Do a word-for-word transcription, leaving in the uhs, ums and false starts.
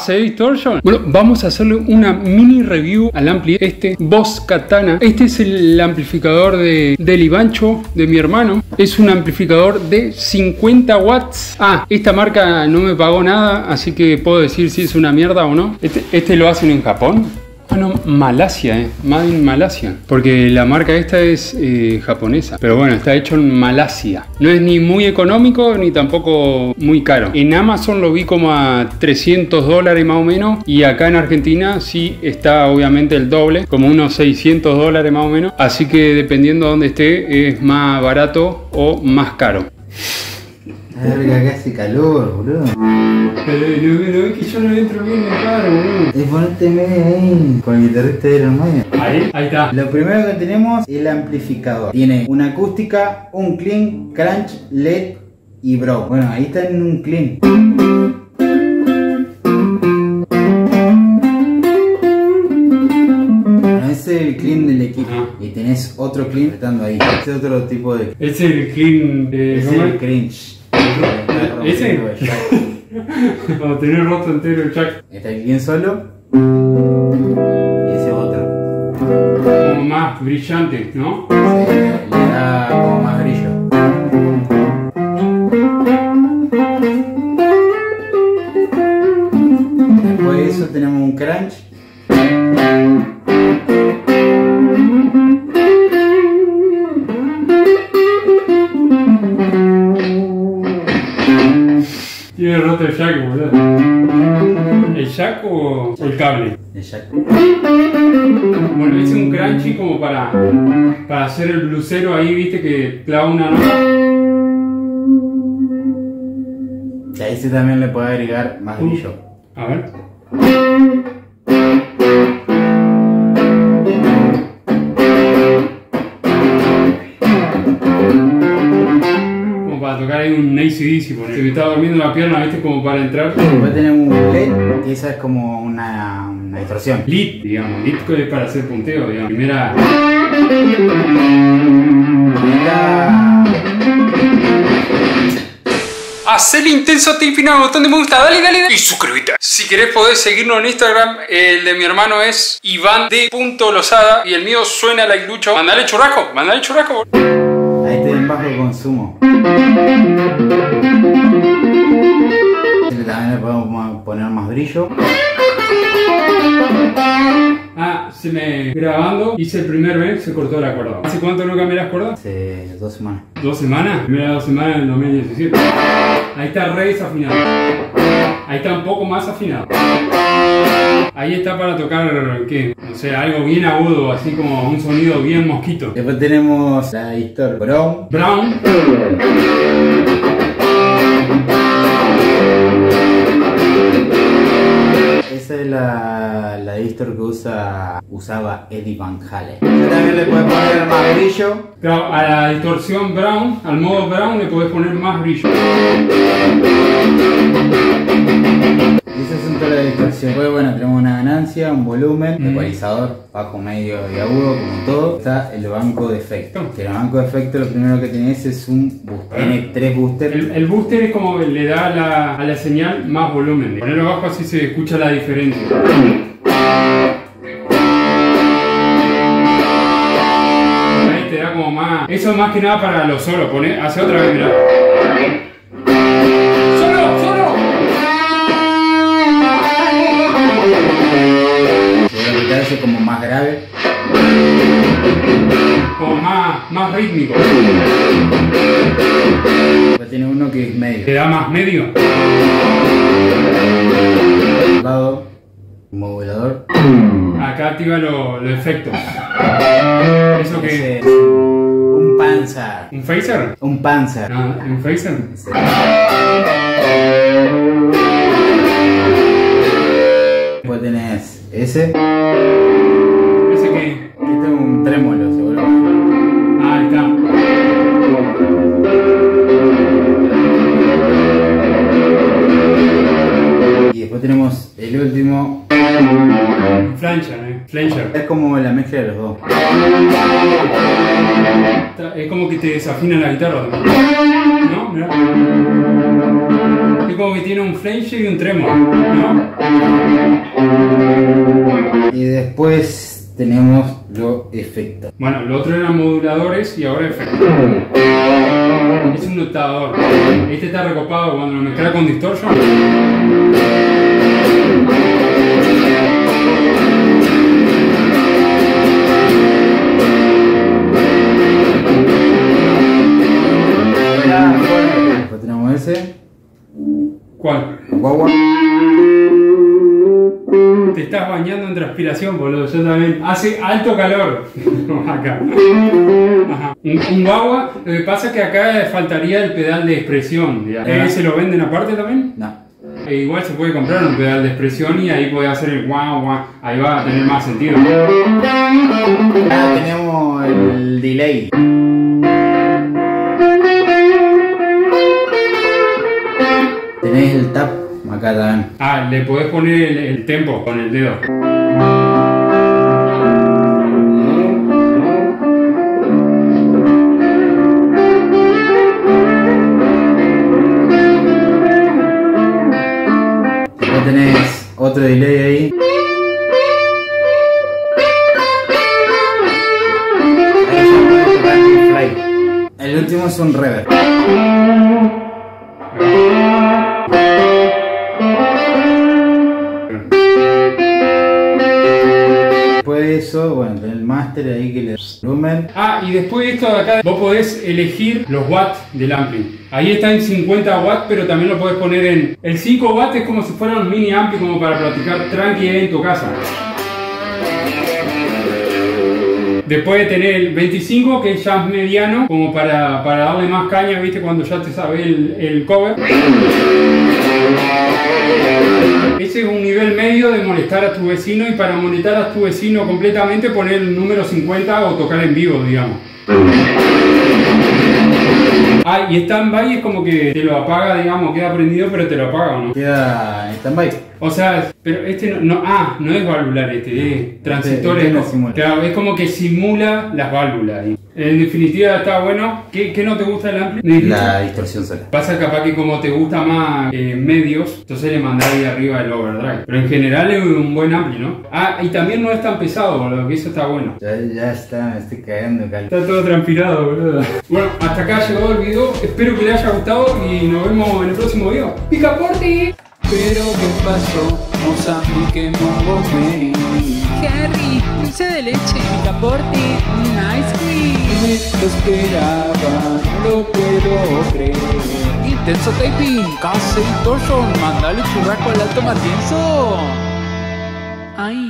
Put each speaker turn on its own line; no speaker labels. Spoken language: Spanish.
Bass Distortion. Bueno, vamos a hacerle una mini review al ampli este Boss Katana. Este es el amplificador de, del Ivancho, de mi hermano. Es un amplificador de cincuenta watts. Ah, esta marca no me pagó nada, así que puedo decir si es una mierda o no. Este, este lo hacen en Japón. Ah, no, Malasia, eh. Made in Malasia. Porque la marca esta es eh, japonesa. Pero bueno, está hecho en Malasia. No es ni muy económico ni tampoco muy caro. En Amazon lo vi como a trescientos dólares más o menos. Y acá en Argentina sí está obviamente el doble. Como unos seiscientos dólares más o menos. Así que dependiendo de dónde esté es más barato o más caro.
Verga, que hace calor, boludo.
Pero no, no es que yo no entro bien en claro, boludo.
Es ponerte medio ahí con el guitarrista de Iron Maiden.
Ahí, ahí está.
Lo primero que tenemos es el amplificador. Tiene una acústica, un clean, crunch, L E D y brown. Bueno, ahí está en un clean. Bueno, ese es el clean del equipo. Ah. Y tenés otro clean estando ahí. Este es otro tipo de.
Ese es el clean de.
Ese es el cringe.
¿Ese? Cuando tenés roto entero el jack.
Está el clean solo. Y ese otro.
Como más brillante, ¿no?
Sí, le da como más brillo. Después de eso tenemos un crunch.
Tiene roto el jack, boludo. ¿El jack o el cable?
El jack.
Bueno, hice un crunchy como para, para hacer el blusero ahí, viste, que clava una nota.
Y a ese también le puede agregar más brillo.
A ver. Para tocar ahí un A C D C, se me estaba durmiendo la pierna, viste, como para entrar.
Después tenemos un L E D, que esa es como una, una distorsión.
Lead, digamos, lead es para hacer punteo, digamos. Primera.
Primera.
Hacé el intenso hasta el final, botón de me gusta, dale, dale, dale. Y suscríbete. Si querés podés seguirnos en Instagram. El de mi hermano es Iván D. Lozada. Y el mío suena like Lucho. Mandale churrasco, mandale churrasco.
Ahí está en bajo consumo. También le podemos poner más brillo.
Ah, se me grabando, hice el primer vez, se cortó la cuerda. ¿Hace cuánto no cambié las cuerdas?
Hace dos semanas.
¿Dos semanas? Primera dos semanas en el dos mil diecisiete. Ahí está re desafinado. Ahí está un poco más afinado. Ahí está para tocar, ¿qué? O sea, algo bien agudo, así como un sonido bien mosquito.
Después tenemos la distor Brown.
Brown.
Esa es la, la distor que usa, usaba Eddie Van Halen. También le puedes poner más brillo.
Claro, a la distorsión Brown, al modo Brown le podés poner más brillo.
Ese es un tono de distorsión. Después, bueno, tenemos una ganancia, un volumen, mm. ecualizador, bajo, medio y agudo, como todo. Está el banco de efectos. Que el banco de efectos lo primero que tenés es un booster. Tiene tres boosters.
El, el booster es como le da a la, a la señal más volumen. Ponerlo abajo así se escucha la diferencia. Ahí te da como más. Eso más que nada para los solos. Poné, hace otra vez, mirá.
Como más grave,
como más, más rítmico.
Después tiene uno que es medio.
¿Te da más medio?
Lado, un modulador.
Acá activa los lo efectos. ¿Eso qué es?
Un Panzer.
¿Un phaser?
Un Panzer.
Ah, ¿un phaser?
Sí. Después tenés ese.
¿Ese qué?
Este es un trémolo, seguro.
Ah, ahí está.
Y después tenemos el último.
Un flancher, eh. Flancher.
Es como la mezcla de los dos.
Es como que te desafina la guitarra. ¿No? Mirá. Es como que tiene un flanger y un tremor, ¿no?
Y después tenemos los efectos.
Bueno, lo otro eran moduladores y ahora efectos. Es un notador. Este está recopado cuando lo mezclas con distortion.
Después tenemos ese.
¿Cuál?
Guagua.
Te estás bañando en transpiración, boludo. Yo también. Hace alto calor. Acá. Ajá. Un, un guagua. Lo que pasa es que acá faltaría el pedal de expresión. ¿Eh? ¿Se lo venden aparte también?
No.
E igual se puede comprar un pedal de expresión y ahí puede hacer el guagua. Ahí va a tener más sentido.
Ahora tenemos el delay. Tenéis el tap acá también.
Ah, le podés poner el, el tempo con el dedo.
Después tenés otro delay ahí. Ahí ya podés tocar el fly. El último es un reverb. Después de eso, bueno, tenés el master ahí que le da volumen.
Ah, y después de esto de acá, vos podés elegir los watts del ampli. Ahí está en cincuenta watts, pero también lo podés poner en... El cinco watts es como si fuera un mini ampli como para practicar tranqui en tu casa. Después de tener el veinticinco, que ya es mediano, como para, para darle más caña, viste, cuando ya te sabes el, el cover. Ese es un nivel medio de molestar a tu vecino, y para molestar a tu vecino completamente poner el número cincuenta o tocar en vivo, digamos. Ah, y stand-by es como que te lo apaga, digamos, queda prendido, pero te lo apaga, ¿o no?
Queda en stand-by.
O sea, pero este no, no, ah, no es valvular este, es transistores.
Este no simula.
Claro, es como que simula las válvulas. En definitiva está bueno. ¿Qué, qué no te gusta del ampli?
La distorsión sola.
Pasa capaz que como te gusta más eh, medios, entonces le mandás ahí arriba el overdrive. Pero en general es un buen ampli, ¿no? Ah, y también no es tan pesado, boludo, que eso está bueno.
Ya, ya está, me estoy cagando de calor.
Está todo transpirado, boludo. Bueno, hasta acá llegó el video. Espero que les haya gustado y nos vemos en el próximo video. ¡Picaporte!
Pero ¿qué pasó? Mozambique no volví.
Harry, dulce de leche, picaporte, un ice cream.
Me lo esperaba, no lo puedo creer.
Intenso taping, casi torsion, mandale churrasco al alto matienzo. Ay.